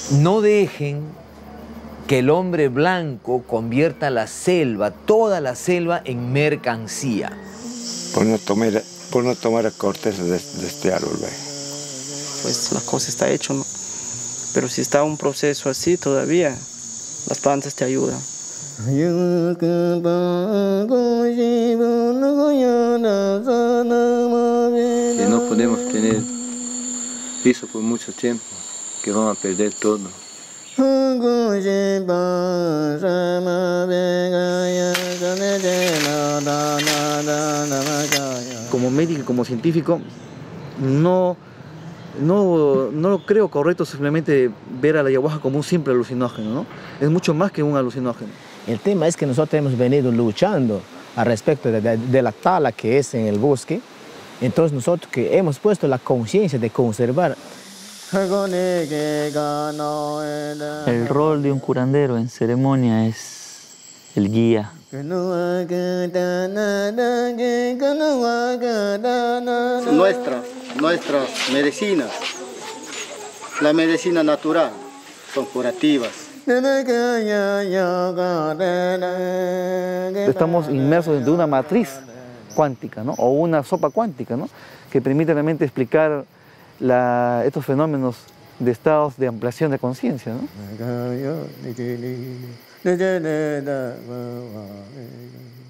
No dejen que el hombre blanco convierta la selva, toda la selva, en mercancía. Por no tomar la corteza de este árbol, ¿ve? Pues la cosa está hecha, ¿no? Pero si está un proceso así todavía, las plantas te ayudan. Que no podemos tener piso por mucho tiempo, que vamos a perder todo. Como médico y como científico, no creo correcto simplemente ver a la ayahuasca como un simple alucinógeno, ¿no? Es mucho más que un alucinógeno. El tema es que nosotros hemos venido luchando al respecto de la tala que es en el bosque. Entonces nosotros que hemos puesto la conciencia de conservar. El rol de un curandero en ceremonia es el guía. Nuestras medicinas, la medicina natural, son curativas. Estamos inmersos dentro de una matriz cuántica, ¿no? O una sopa cuántica, ¿no? Que permite realmente explicar estos fenómenos de estados de ampliación de conciencia, ¿no?